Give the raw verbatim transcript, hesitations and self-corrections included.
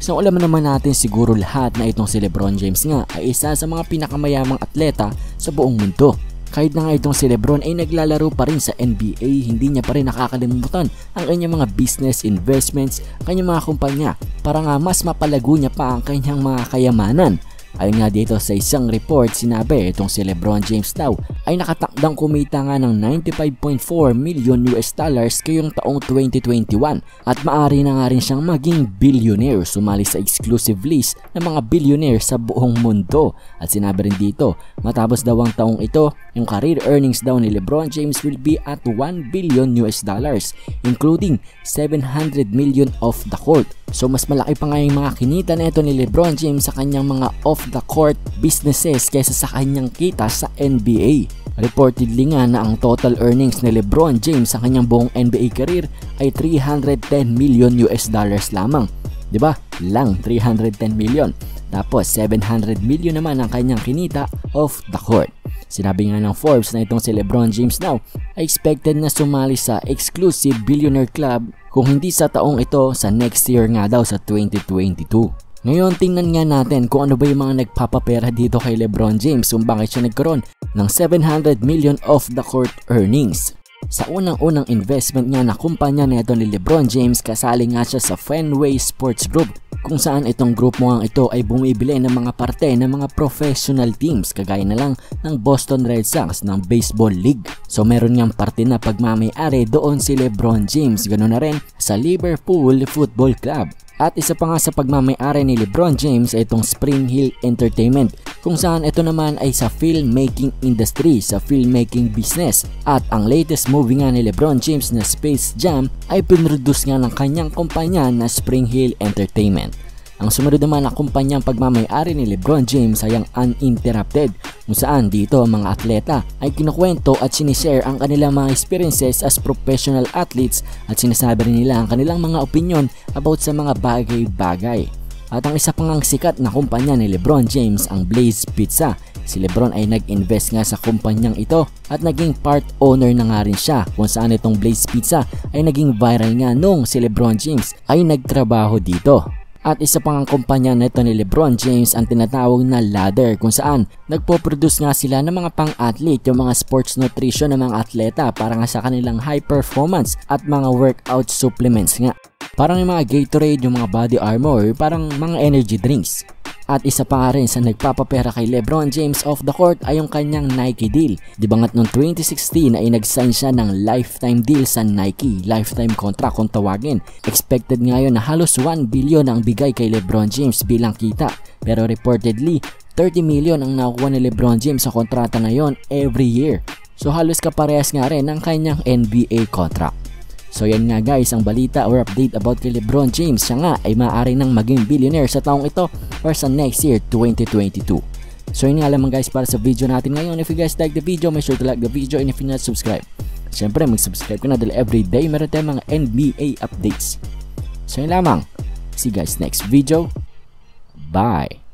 So alam naman natin siguro lahat na itong si LeBron James nga ay isa sa mga pinakamayamang atleta sa buong mundo. Kahit na nga itong si LeBron ay naglalaro pa rin sa N B A, hindi niya pa rin nakakalimutan ang kanyang mga business investments, kanyang mga kumpanya para nga mas mapalago niya pa ang kanyang mga kayamanan. Ayon nga dito sa isang report, sinabi itong si LeBron James daw ay nakatakdang kumita nga ng ninety-five point four million U S dollars ngayong taong twenty twenty-one at maaari na nga rin siyang maging billionaire, sumali sa exclusive list ng mga billionaire sa buong mundo. At sinabi rin dito, matapos daw ang taong ito, yung career earnings daw ni LeBron James will be at one billion U S dollars, including seven hundred million off the court. So mas malaki pa nga yung mga kinita na ito ni LeBron James sa kanyang mga off-the-court businesses kaysa sa kanyang kita sa N B A. Reportedly nga na ang total earnings ni LeBron James sa kanyang buong N B A career ay three hundred ten million U S dollars lamang. Diba? Lang three hundred ten million. Tapos seven hundred million naman ang kanyang kinita off the court. Sinabi nga ng Forbes na itong si LeBron James daw ay expected na sumali sa exclusive billionaire club kung hindi sa taong ito, sa next year nga daw sa twenty twenty-two. Ngayon tingnan nga natin kung ano ba yung mga nagpapapera dito kay LeBron James kung bakit siya nagkaroon ng seven hundred million off the court earnings. Sa unang-unang investment nga na kumpanya na ito ni LeBron James, kasali nga siya sa Fenway Sports Group, kung saan itong grupo nga ito ay bumibili ng mga parte ng mga professional teams kagaya na lang ng Boston Red Sox ng Baseball League. So meron ngang parte na pagmamay-ari doon si LeBron James, ganoon na rin sa Liverpool Football Club. At isa pa nga sa pagmamay-ari ni LeBron James ay itong Spring Hill Entertainment, kung saan ito naman ay sa filmmaking industry, sa filmmaking business. At ang latest movie nga ni LeBron James na Space Jam ay pinroduce nga ng kanyang kumpanya na Spring Hill Entertainment. Ang sumunod naman na kumpanyang pagmamay-ari ni LeBron James ay ang Uninterrupted, kung saan dito ang mga atleta ay kinukwento at sinishare ang kanilang mga experiences as professional athletes at sinasabi rin nila ang kanilang mga opinion about sa mga bagay-bagay. At ang isa pang sikat na kumpanya ni LeBron James, ang Blaze Pizza. Si LeBron ay nag-invest nga sa kumpanyang ito at naging part owner na nga rin siya, kung saan itong Blaze Pizza ay naging viral nga nung si LeBron James ay nagtrabaho dito. At isa pang ang kumpanya na ito ni LeBron James ang tinatawag na Ladder, kung saan nagpo-produce nga sila ng mga pang-athlete, yung mga sports nutrition ng mga atleta para nga sa kanilang high performance at mga workout supplements nga. Parang yung mga Gatorade, yung mga body armor, parang mga energy drinks. At isa pa nga rin sa nagpapapera kay LeBron James off the court ay yung kanyang Nike deal. Di ba nga't noong twenty sixteen ay nag-sign siya ng lifetime deal sa Nike, lifetime contract kung tawagin. Expected ngayon na halos one billion ang bigay kay LeBron James bilang kita. Pero reportedly, thirty million ang nakuha ni LeBron James sa kontrata ngayon every year. So halos kaparehas nga rin ng kanyang N B A contract. So yan nga guys ang balita or update about kay LeBron James. Siya nga ay maaari nang maging billionaire sa taong ito or sa next year twenty twenty-two. So yun nga lamang guys para sa video natin ngayon. If you guys like the video, make sure to like the video, and if you not subscribe, syempre mag-subscribe ka na dahil everyday meron tayong mga N B A updates. So yun lamang. See you guys next video. Bye!